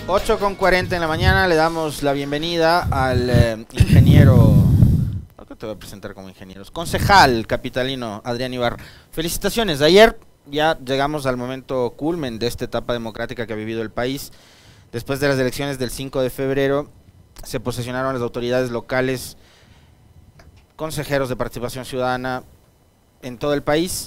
8:40 en la mañana, le damos la bienvenida al ingeniero, no que te voy a presentar como ingenieros, concejal capitalino Adrián Ibarra. Felicitaciones, ayer ya llegamos al momento culmen de esta etapa democrática que ha vivido el país. Después de las elecciones del 5 de febrero se posesionaron las autoridades locales, consejeros de participación ciudadana en todo el país.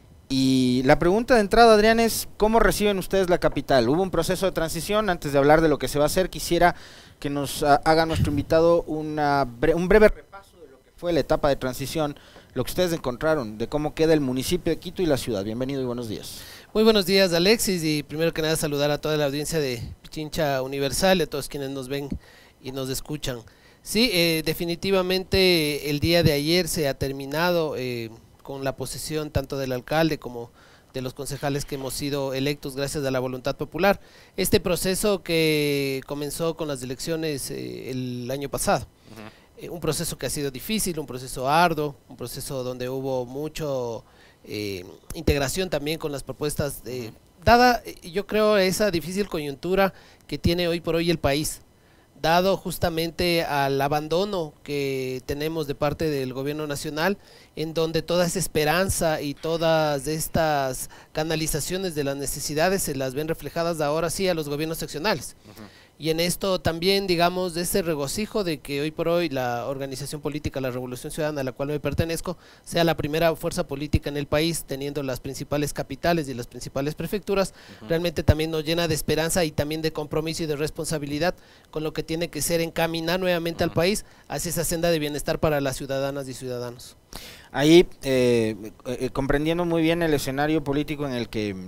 Y la pregunta de entrada, Adrián, es ¿cómo reciben ustedes la capital? Hubo un proceso de transición. Antes de hablar de lo que se va a hacer, quisiera que nos haga nuestro invitado un breve repaso de lo que fue la etapa de transición, lo que ustedes encontraron, de cómo queda el municipio de Quito y la ciudad. Bienvenido y buenos días. Muy buenos días, Alexis, y primero que nada saludar a toda la audiencia de Pichincha Universal y a todos quienes nos ven y nos escuchan. Sí, definitivamente el día de ayer se ha terminado con la posesión tanto del alcalde como de los concejales que hemos sido electos gracias a la voluntad popular. Este proceso que comenzó con las elecciones el año pasado, un proceso que ha sido difícil, un proceso arduo, un proceso donde hubo mucho integración también con las propuestas, dada yo creo esa difícil coyuntura que tiene hoy por hoy el país, dado justamente al abandono que tenemos de parte del gobierno nacional, en donde toda esa esperanza y todas estas canalizaciones de las necesidades se las ven reflejadas ahora sí a los gobiernos seccionales. Y en esto también, digamos, de ese regocijo de que hoy por hoy la organización política, la Revolución Ciudadana, a la cual me pertenezco, sea la primera fuerza política en el país, teniendo las principales capitales y las principales prefecturas, realmente también nos llena de esperanza y también de compromiso y de responsabilidad con lo que tiene que ser encaminar nuevamente al país hacia esa senda de bienestar para las ciudadanas y ciudadanos. Ahí, comprendiendo muy bien el escenario político en el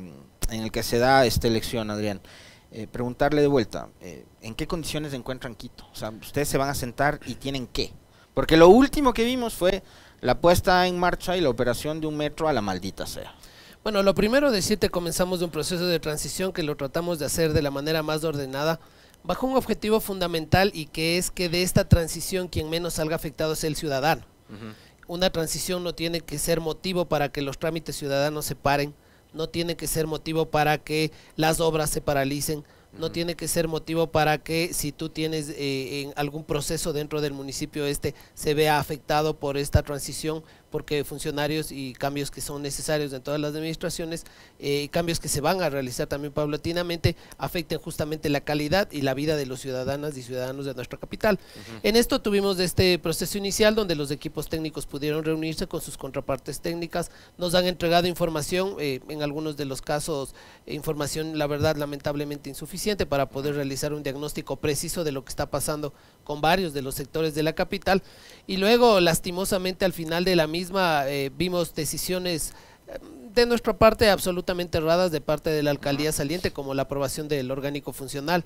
que se da esta elección, Adrián, preguntarle de vuelta, ¿en qué condiciones se encuentran Quito? O sea, ustedes se van a sentar y tienen qué. Porque lo último que vimos fue la puesta en marcha y la operación de un metro a la maldita sea. Bueno, lo primero decirte, comenzamos de un proceso de transición que lo tratamos de hacer de la manera más ordenada, bajo un objetivo fundamental, y que es que de esta transición quien menos salga afectado es el ciudadano. Una transición no tiene que ser motivo para que los trámites ciudadanos se paren, no tiene que ser motivo para que las obras se paralicen, no tiene que ser motivo para que si tú tienes en algún proceso dentro del municipio se vea afectado por esta transición, porque funcionarios y cambios que son necesarios en todas las administraciones, cambios que se van a realizar también paulatinamente, afecten justamente la calidad y la vida de los ciudadanas y ciudadanos de nuestra capital. En esto tuvimos este proceso inicial donde los equipos técnicos pudieron reunirse con sus contrapartes técnicas, nos han entregado información, en algunos de los casos información la verdad lamentablemente insuficiente para poder realizar un diagnóstico preciso de lo que está pasando con varios de los sectores de la capital, y luego lastimosamente al final de la misma vimos decisiones de nuestra parte absolutamente erradas de parte de la alcaldía saliente, como la aprobación del orgánico funcional,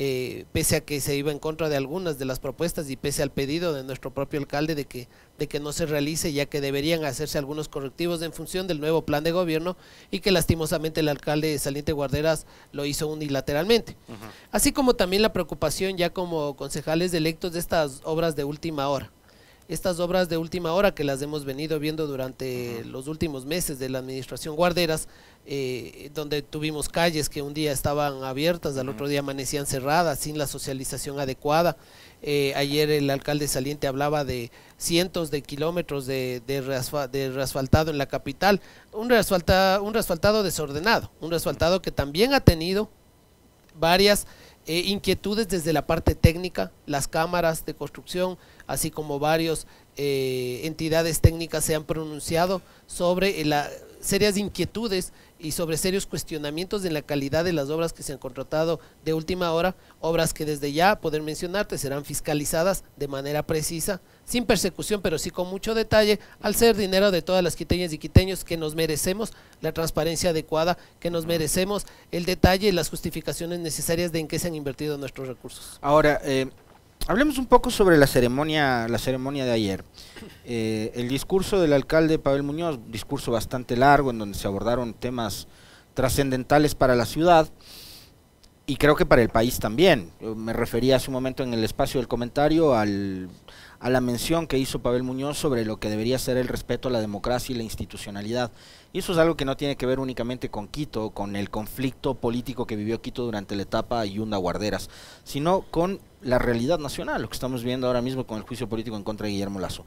pese a que se iba en contra de algunas de las propuestas y pese al pedido de nuestro propio alcalde de que no se realice, ya que deberían hacerse algunos correctivos en función del nuevo plan de gobierno, y que lastimosamente el alcalde saliente Guarderas lo hizo unilateralmente. Así como también la preocupación ya como concejales electos de estas obras de última hora. Estas obras de última hora que las hemos venido viendo durante los últimos meses de la administración Guarderas, donde tuvimos calles que un día estaban abiertas, al otro día amanecían cerradas, sin la socialización adecuada. Ayer el alcalde saliente hablaba de cientos de kilómetros de reasfaltado en la capital, un reasfaltado desordenado, un reasfaltado que también ha tenido varias inquietudes desde la parte técnica. Las cámaras de construcción, así como varias entidades técnicas se han pronunciado sobre serias inquietudes y sobre serios cuestionamientos en la calidad de las obras que se han contratado de última hora, obras que desde ya, poder mencionarte, serán fiscalizadas de manera precisa, sin persecución, pero sí con mucho detalle, al ser dinero de todas las quiteñas y quiteños, que nos merecemos la transparencia adecuada, que nos merecemos el detalle y las justificaciones necesarias de en qué se han invertido nuestros recursos. Ahora, hablemos un poco sobre la ceremonia de ayer. El discurso del alcalde Pavel Muñoz, discurso bastante largo en donde se abordaron temas trascendentales para la ciudad. y creo que para el país también. Yo me refería hace un momento en el espacio del comentario a la mención que hizo Pavel Muñoz sobre lo que debería ser el respeto a la democracia y la institucionalidad. Y eso es algo que no tiene que ver únicamente con Quito, con el conflicto político que vivió Quito durante la etapa Yunda Guarderas, sino con la realidad nacional, lo que estamos viendo ahora mismo con el juicio político en contra de Guillermo Lasso.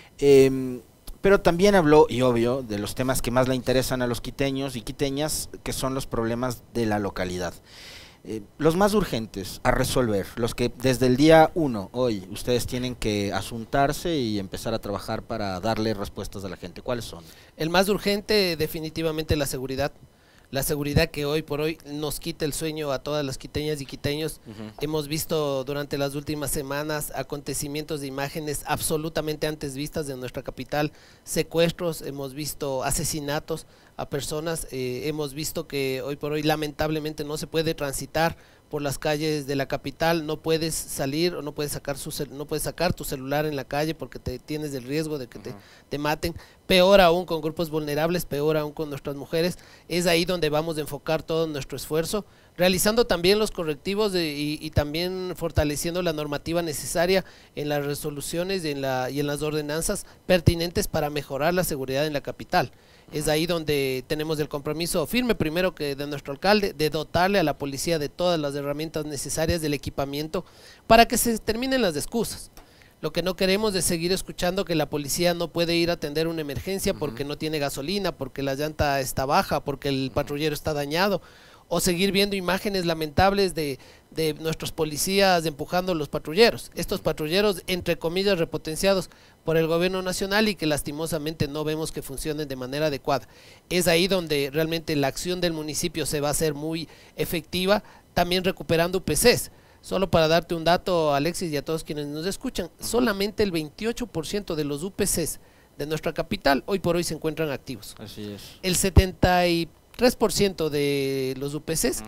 Pero también habló, y obvio, de los temas que más le interesan a los quiteños y quiteñas, que son los problemas de la localidad. Los más urgentes a resolver, los que desde el día 1, hoy, ustedes tienen que asuntarse y empezar a trabajar para darle respuestas a la gente, ¿cuáles son? El más urgente definitivamente la seguridad. La seguridad que hoy por hoy nos quita el sueño a todas las quiteñas y quiteños. Hemos visto durante las últimas semanas acontecimientos de imágenes absolutamente antes vistas de nuestra capital, secuestros, hemos visto asesinatos a personas, hemos visto que hoy por hoy lamentablemente no se puede transitar por las calles de la capital, no puedes salir o no puedes sacar tu celular en la calle porque tienes el riesgo de que te maten. Peor aún con grupos vulnerables, peor aún con nuestras mujeres. Es ahí donde vamos a enfocar todo nuestro esfuerzo, realizando también los correctivos y también fortaleciendo la normativa necesaria en las resoluciones y en las ordenanzas pertinentes para mejorar la seguridad en la capital. Es ahí donde tenemos el compromiso firme, primero que de nuestro alcalde, de dotarle a la policía de todas las herramientas necesarias, del equipamiento, para que se terminen las excusas. Lo que no queremos es seguir escuchando que la policía no puede ir a atender una emergencia porque no tiene gasolina, porque la llanta está baja, porque el patrullero está dañado, o seguir viendo imágenes lamentables de nuestros policías empujando los patrulleros. Estos patrulleros, entre comillas, repotenciados por el gobierno nacional y que lastimosamente no vemos que funcionen de manera adecuada. Es ahí donde realmente la acción del municipio se va a hacer muy efectiva, también recuperando UPCs. Solo para darte un dato, Alexis, y a todos quienes nos escuchan, solamente el 28% de los UPCs de nuestra capital hoy por hoy se encuentran activos. Así es. El 73% de los UPCs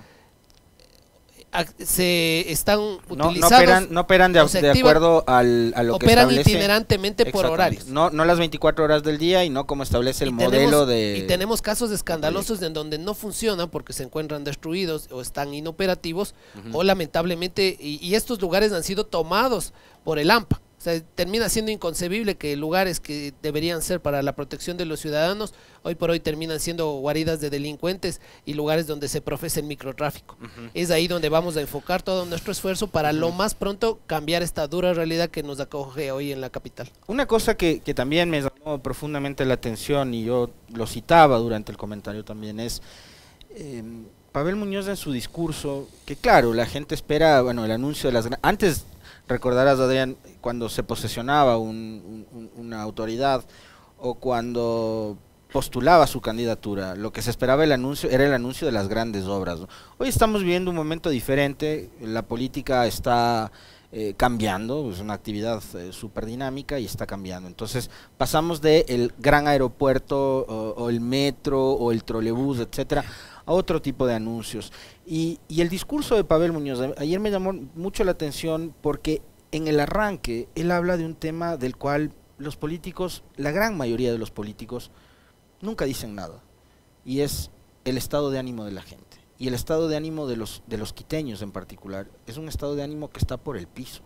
se están utilizados. No operan de acuerdo a lo que establece. Operan itinerantemente por horarios. No las 24 horas del día y no como establece el modelo de... Y tenemos casos escandalosos en donde no funcionan porque se encuentran destruidos o están inoperativos o lamentablemente, y estos lugares han sido tomados por el AMPA. O sea, termina siendo inconcebible que lugares que deberían ser para la protección de los ciudadanos, hoy por hoy terminan siendo guaridas de delincuentes y lugares donde se profesa el microtráfico. Es ahí donde vamos a enfocar todo nuestro esfuerzo para lo más pronto cambiar esta dura realidad que nos acoge hoy en la capital. Una cosa que también me llamó profundamente la atención, y yo lo citaba durante el comentario también, es Pavel Muñoz en su discurso, que claro, la gente espera, bueno, el anuncio de las... Antes... Recordarás, Adrián, cuando se posesionaba una autoridad o cuando postulaba su candidatura, lo que se esperaba era el anuncio de las grandes obras, ¿no? Hoy estamos viviendo un momento diferente, la política está cambiando, es una actividad súper dinámica y está cambiando. Entonces pasamos del gran aeropuerto o el metro o el trolebús, etcétera, a otro tipo de anuncios. Y el discurso de Pavel Muñoz, ayer me llamó mucho la atención porque en el arranque él habla de un tema del cual los políticos, la gran mayoría de los políticos, nunca dicen nada, y es el estado de ánimo de la gente. Y el estado de ánimo de los quiteños en particular es un estado de ánimo que está por el piso.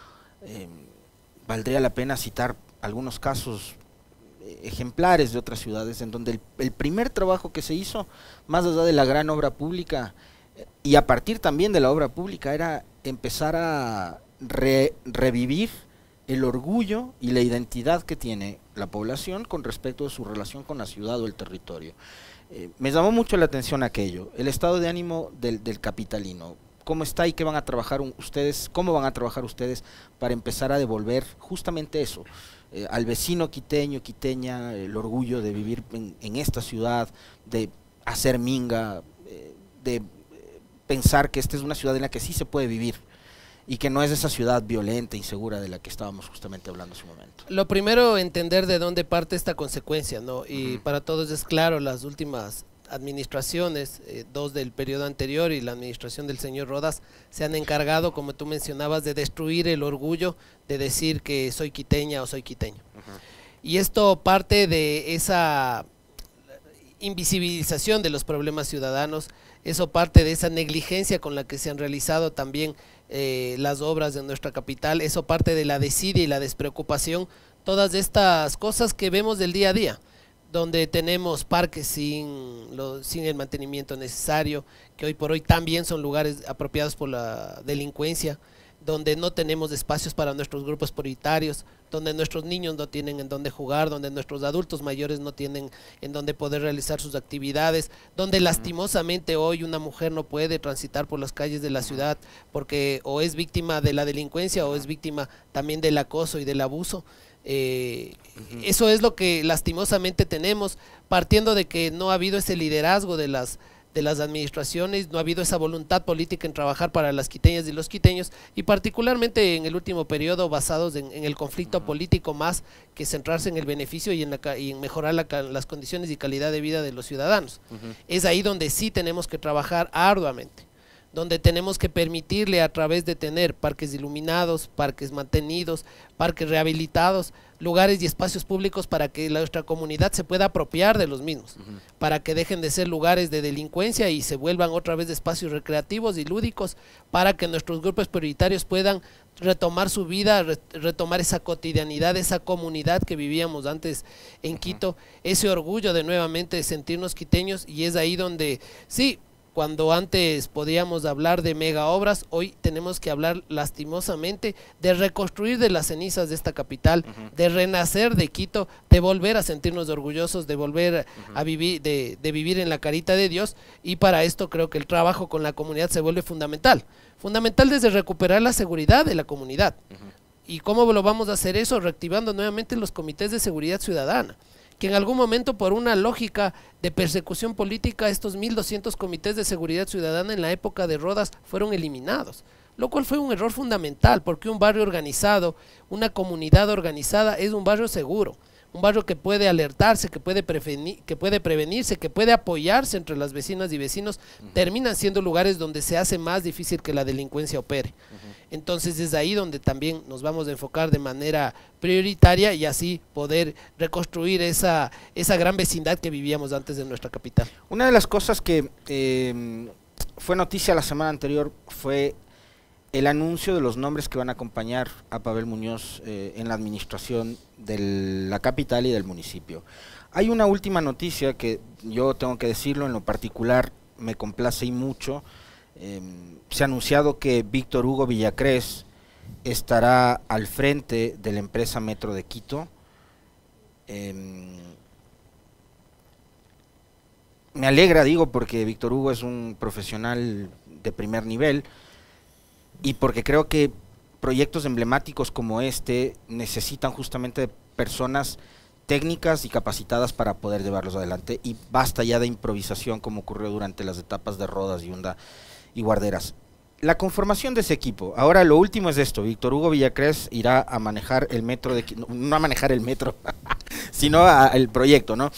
Valdría la pena citar algunos casos ejemplares de otras ciudades en donde el primer trabajo que se hizo, más allá de la gran obra pública, y a partir también de la obra pública, era empezar a revivir el orgullo y la identidad que tiene la población con respecto a su relación con la ciudad o el territorio. Me llamó mucho la atención aquello, el estado de ánimo del capitalino. ¿Cómo está y qué van a trabajar ustedes, cómo van a trabajar ustedes para empezar a devolver justamente eso, al vecino quiteño, quiteña, el orgullo de vivir en esta ciudad, de hacer minga, de pensar que esta es una ciudad en la que sí se puede vivir y que no es esa ciudad violenta, insegura de la que estábamos justamente hablando hace un momento? Lo primero, entender de dónde parte esta consecuencia, ¿no? Y para todos es claro, las últimas administraciones, dos del periodo anterior y la administración del señor Rodas, se han encargado, como tú mencionabas, de destruir el orgullo de decir que soy quiteña o soy quiteño. Y esto parte de esa invisibilización de los problemas ciudadanos, eso parte de esa negligencia con la que se han realizado también las obras de nuestra capital, eso parte de la desidia y la despreocupación, todas estas cosas que vemos del día a día, donde tenemos parques sin el mantenimiento necesario, que hoy por hoy también son lugares apropiados por la delincuencia, donde no tenemos espacios para nuestros grupos prioritarios, donde nuestros niños no tienen en dónde jugar, donde nuestros adultos mayores no tienen en dónde poder realizar sus actividades, donde lastimosamente hoy una mujer no puede transitar por las calles de la ciudad porque o es víctima de la delincuencia o es víctima también del acoso y del abuso. Eso es lo que lastimosamente tenemos, partiendo de que no ha habido ese liderazgo de las administraciones, no ha habido esa voluntad política en trabajar para las quiteñas y los quiteños, y particularmente en el último periodo basados en el conflicto político más que centrarse en el beneficio y en mejorar las condiciones y calidad de vida de los ciudadanos. Es ahí donde sí tenemos que trabajar arduamente, donde tenemos que permitirle a través de tener parques iluminados, parques mantenidos, parques rehabilitados, lugares y espacios públicos para que nuestra comunidad se pueda apropiar de los mismos, para que dejen de ser lugares de delincuencia y se vuelvan otra vez de espacios recreativos y lúdicos, para que nuestros grupos prioritarios puedan retomar su vida, retomar esa cotidianidad, esa comunidad que vivíamos antes en Quito, ese orgullo de nuevamente sentirnos quiteños, y es ahí donde sí, cuando antes podíamos hablar de mega obras, hoy tenemos que hablar lastimosamente de reconstruir de las cenizas de esta capital, de renacer de Quito, de volver a sentirnos orgullosos, de volver a vivir, de vivir en la carita de Dios, y para esto creo que el trabajo con la comunidad se vuelve fundamental. Fundamental desde recuperar la seguridad de la comunidad. ¿Y cómo lo vamos a hacer eso? Reactivando nuevamente los comités de seguridad ciudadana, que en algún momento por una lógica de persecución política estos 1200 comités de seguridad ciudadana en la época de Rodas fueron eliminados, lo cual fue un error fundamental, porque un barrio organizado, una comunidad organizada es un barrio seguro, un barrio que puede alertarse, que puede prevenirse, que puede apoyarse entre las vecinas y vecinos, terminan siendo lugares donde se hace más difícil que la delincuencia opere. Entonces es ahí donde también nos vamos a enfocar de manera prioritaria y así poder reconstruir esa gran vecindad que vivíamos antes de nuestra capital. Una de las cosas que fue noticia la semana anterior fue el anuncio de los nombres que van a acompañar a Pavel Muñoz en la administración de la capital y del municipio. Hay una última noticia que yo tengo que decirlo, en lo particular me complace y mucho. Se ha anunciado que Víctor Hugo Villacrés estará al frente de la empresa Metro de Quito. Me alegra, digo, porque Víctor Hugo es un profesional de primer nivel y porque creo que proyectos emblemáticos como este necesitan justamente personas técnicas y capacitadas para poder llevarlos adelante, y basta ya de improvisación como ocurrió durante las etapas de Rodas, Yunda y Guarderas. La conformación de ese equipo, ahora lo último es esto: Víctor Hugo Villacrés irá a manejar el metro de Quito, no a manejar el metro, sino el proyecto, ¿no?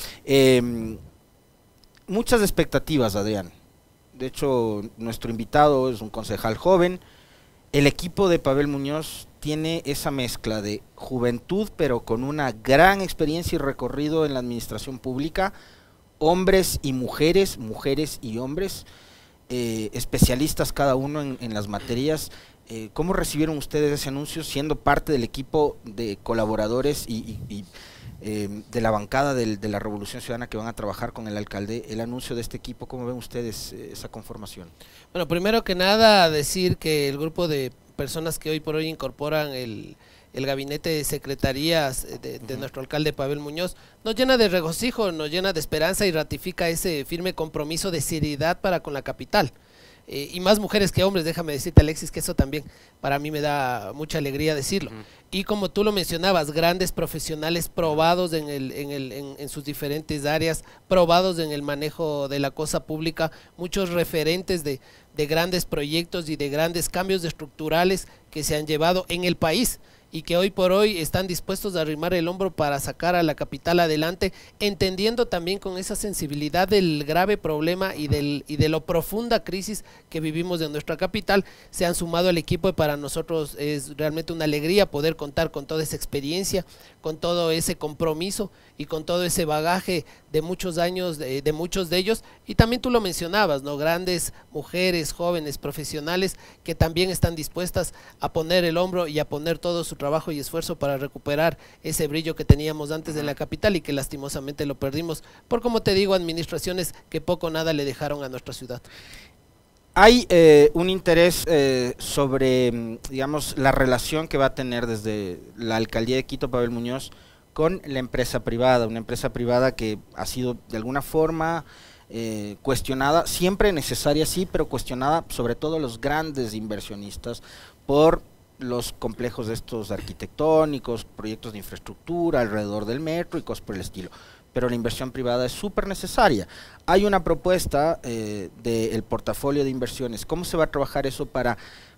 Muchas expectativas, Adrián. De hecho, nuestro invitado es un concejal joven. El equipo de Pavel Muñoz tiene esa mezcla de juventud, pero con una gran experiencia y recorrido en la administración pública, hombres y mujeres, mujeres y hombres, especialistas cada uno en las materias. ¿Cómo recibieron ustedes ese anuncio siendo parte del equipo de colaboradores y de la bancada de la Revolución Ciudadana que van a trabajar con el alcalde, el anuncio de este equipo? ¿Cómo ven ustedes esa conformación? Bueno, primero que nada decir que el grupo de personas que hoy por hoy incorporan el gabinete de secretarías de nuestro alcalde Pavel Muñoz nos llena de regocijo, nos llena de esperanza y ratifica ese firme compromiso de seriedad para con la capital. Y más mujeres que hombres, déjame decirte, Alexis, que eso también para mí me da mucha alegría decirlo. Y como tú lo mencionabas, grandes profesionales probados en sus diferentes áreas, probados en el manejo de la cosa pública, muchos referentes de grandes proyectos y de grandes cambios estructurales que se han llevado en el país y que hoy por hoy están dispuestos a arrimar el hombro para sacar a la capital adelante, entendiendo también con esa sensibilidad del grave problema y de lo profunda crisis que vivimos en nuestra capital. Se han sumado al equipo y para nosotros es realmente una alegría poder contar con toda esa experiencia, con todo ese compromiso y con todo ese bagaje de muchos años de muchos de ellos, y también tú lo mencionabas, ¿no? Grandes mujeres, jóvenes, profesionales que también están dispuestas a poner el hombro y a poner todo su trabajo y esfuerzo para recuperar ese brillo que teníamos antes en la capital y que lastimosamente lo perdimos por, como te digo, administraciones que poco o nada le dejaron a nuestra ciudad. Hay un interés sobre, digamos, la relación que va a tener desde la alcaldía de Quito, Pavel Muñoz, con la empresa privada, una empresa privada que ha sido de alguna forma cuestionada, siempre necesaria sí, pero cuestionada sobre todo los grandes inversionistas por los complejos estos arquitectónicos, proyectos de infraestructura alrededor del metro y cosas por el estilo. Pero la inversión privada es súper necesaria. Hay una propuesta del portafolio de inversiones. ¿Cómo se va a trabajar eso para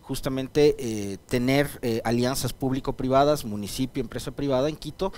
justamente tener alianzas público-privadas, municipio, empresa privada en Quito,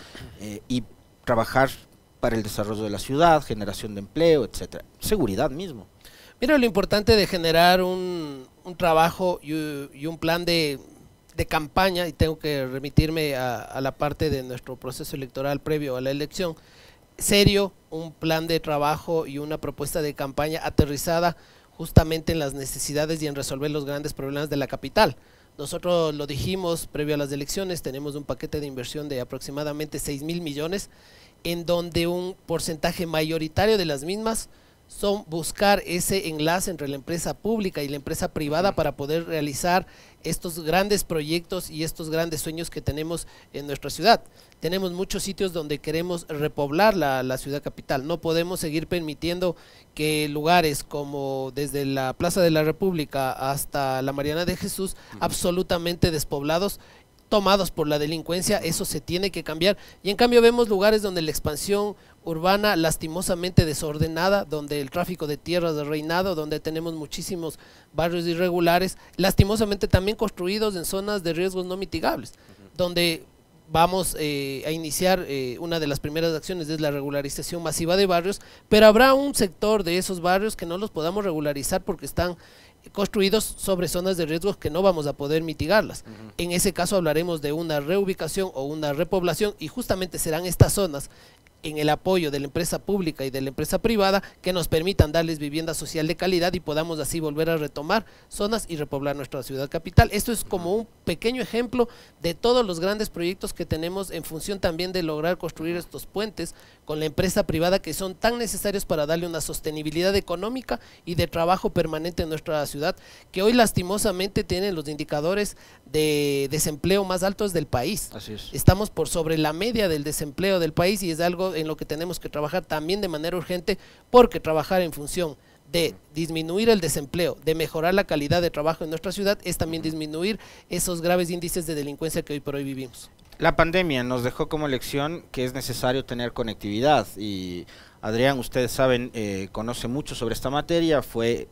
y trabajar para el desarrollo de la ciudad, generación de empleo, etcétera? Seguridad mismo. Mira, lo importante de generar un trabajo y un plan de campaña, y tengo que remitirme a la parte de nuestro proceso electoral previo a la elección, serio, un plan de trabajo y una propuesta de campaña aterrizada justamente en las necesidades y en resolver los grandes problemas de la capital. Nosotros lo dijimos previo a las elecciones, tenemos un paquete de inversión de aproximadamente 6.000 millones, en donde un porcentaje mayoritario de las mismas son buscar ese enlace entre la empresa pública y la empresa privada para poder realizar estos grandes proyectos y estos grandes sueños que tenemos en nuestra ciudad. Tenemos muchos sitios donde queremos repoblar la ciudad capital. No podemos seguir permitiendo que lugares como desde la Plaza de la República hasta la Mariana de Jesús, absolutamente despoblados, tomados por la delincuencia. Eso se tiene que cambiar, y en cambio vemos lugares donde la expansión urbana lastimosamente desordenada, donde el tráfico de tierras ha reinado, donde tenemos muchísimos barrios irregulares, lastimosamente también construidos en zonas de riesgos no mitigables, donde vamos a iniciar una de las primeras acciones, es la regularización masiva de barrios, pero habrá un sector de esos barrios que no los podamos regularizar porque están construidos sobre zonas de riesgos que no vamos a poder mitigarlas. En ese caso hablaremos de una reubicación o una repoblación, y justamente serán estas zonas, en el apoyo de la empresa pública y de la empresa privada, que nos permitan darles vivienda social de calidad y podamos así volver a retomar zonas y repoblar nuestra ciudad capital. Esto es como un pequeño ejemplo de todos los grandes proyectos que tenemos en función también de lograr construir estos puentes con la empresa privada, que son tan necesarios para darle una sostenibilidad económica y de trabajo permanente en nuestra ciudad, que hoy lastimosamente tienen los indicadores de desempleo más altos del país. Así es. Estamos por sobre la media del desempleo del país, y es algo en lo que tenemos que trabajar también de manera urgente, porque trabajar en función de disminuir el desempleo, de mejorar la calidad de trabajo en nuestra ciudad, es también disminuir esos graves índices de delincuencia que hoy por hoy vivimos. La pandemia nos dejó como lección que es necesario tener conectividad, y Adrián, ustedes saben, conoce mucho sobre esta materia, fue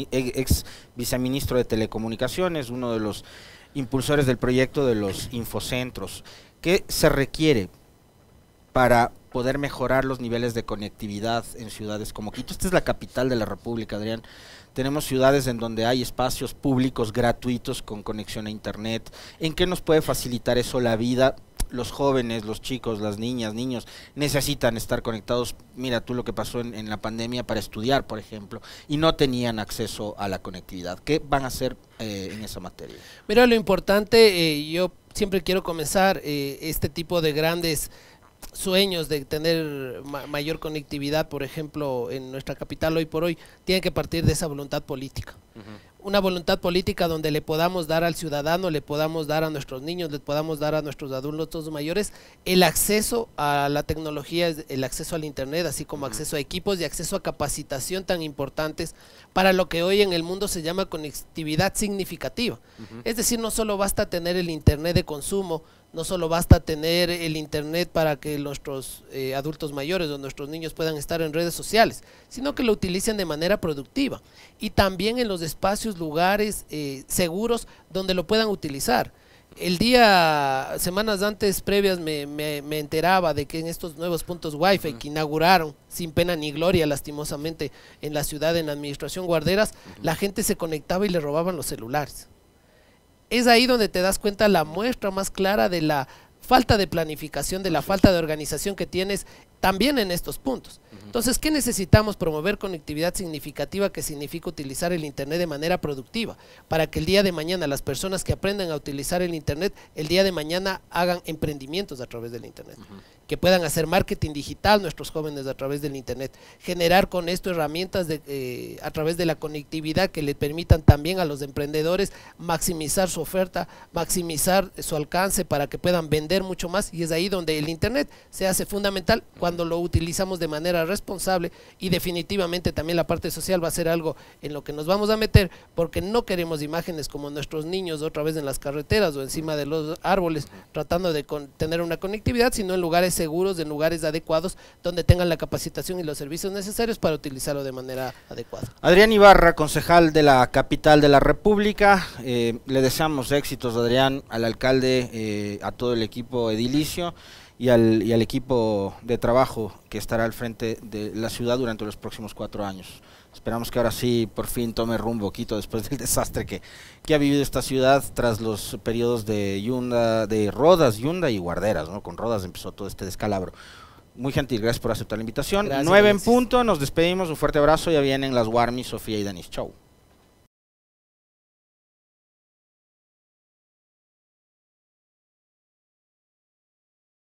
ex viceministro de Telecomunicaciones, uno de los impulsores del proyecto de los infocentros. ¿Qué se requiere para poder mejorar los niveles de conectividad en ciudades como Quito? Esta es la capital de la República, Adrián. Tenemos ciudades en donde hay espacios públicos gratuitos con conexión a internet. ¿En qué nos puede facilitar eso la vida? Los jóvenes, los chicos, las niñas, niños necesitan estar conectados. Mira tú lo que pasó en la pandemia para estudiar, por ejemplo, y no tenían acceso a la conectividad. ¿Qué van a hacer en esa materia? Mira, lo importante, yo siempre quiero comenzar este tipo de grandes sueños de tener mayor conectividad, por ejemplo, en nuestra capital hoy por hoy, tiene que partir de esa voluntad política. Una voluntad política donde le podamos dar al ciudadano, le podamos dar a nuestros niños, le podamos dar a nuestros adultos mayores el acceso a la tecnología, el acceso al internet, así como acceso a equipos y acceso a capacitación tan importantes para lo que hoy en el mundo se llama conectividad significativa. Es decir, no solo basta tener el internet de consumo, no solo basta tener el internet para que nuestros adultos mayores o nuestros niños puedan estar en redes sociales, sino que lo utilicen de manera productiva y también en los espacios, lugares seguros donde lo puedan utilizar. El día, semanas antes previas, me enteraba de que en estos nuevos puntos Wi-Fi que inauguraron sin pena ni gloria, lastimosamente, en la ciudad, en la administración Guarderas, la gente se conectaba y le robaban los celulares. Es ahí donde te das cuenta la muestra más clara de la falta de planificación, de la falta de organización que tienes también en estos puntos. Entonces, ¿qué necesitamos? Promover conectividad significativa, que significa utilizar el Internet de manera productiva, para que el día de mañana las personas que aprendan a utilizar el Internet, el día de mañana hagan emprendimientos a través del Internet, que puedan hacer marketing digital nuestros jóvenes a través del Internet, generar con esto herramientas a través de la conectividad que le permitan también a los emprendedores maximizar su oferta, maximizar su alcance para que puedan vender mucho más, y es ahí donde el Internet se hace fundamental cuando lo utilizamos de manera responsable, y definitivamente también la parte social va a ser algo en lo que nos vamos a meter, porque no queremos imágenes como nuestros niños otra vez en las carreteras o encima de los árboles tratando de tener una conectividad, sino en lugares seguros, en lugares adecuados donde tengan la capacitación y los servicios necesarios para utilizarlo de manera adecuada. Adrián Ibarra, concejal de la capital de la República, le deseamos éxitos, Adrián, al alcalde, a todo el equipo edilicio y al equipo de trabajo que estará al frente de la ciudad durante los próximos 4 años. Esperamos que ahora sí por fin tome rumbo Quito después del desastre que ha vivido esta ciudad tras los periodos de Rodas, Yunda y Guarderas, ¿no? Con Rodas empezó todo este descalabro. Muy gentil, gracias por aceptar la invitación. Gracias, 9 en gracias. punto, nos despedimos, un fuerte abrazo, ya vienen las Warmi, Sofía y Denis. Chau.